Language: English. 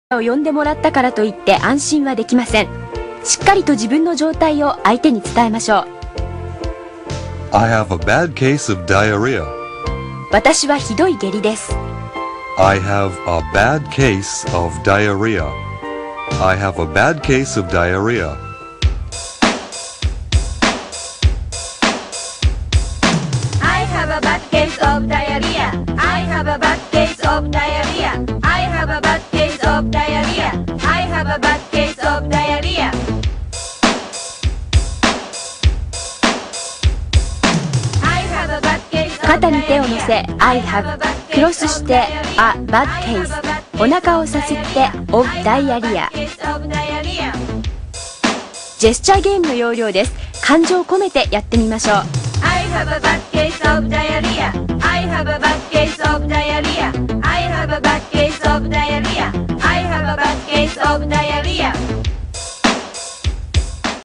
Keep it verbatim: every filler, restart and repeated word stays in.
を呼んでもらったからといって安心はできません。しっかりと自分の状態を相手に伝えましょう。 I have a bad case of diarrhea. 私はひどい下痢です。 I have a bad case of diarrhea. I have a bad case of diarrhea. I have a bad case of diarrhea. I have a bad case of diarrhea. I have a bad case of diarrhea. I have a bad case of diarrhea. 肩に手を乗せ I have クロスして A bad case お腹をさすって of diarrhea ジェスチャーゲームの要領です。感情を込めてやってみましょう。 I have a bad case of diarrhea. I have a bad case of diarrhea. I have a bad case of diarrhea. I have a bad case of diarrhea.